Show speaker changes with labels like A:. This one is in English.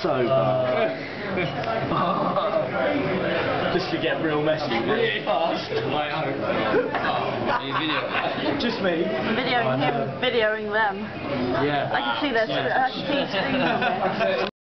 A: sober. Just to get real messy really fast. Just me.
B: Videoing him, videoing them.
A: Yeah.
B: I can see their screens on there.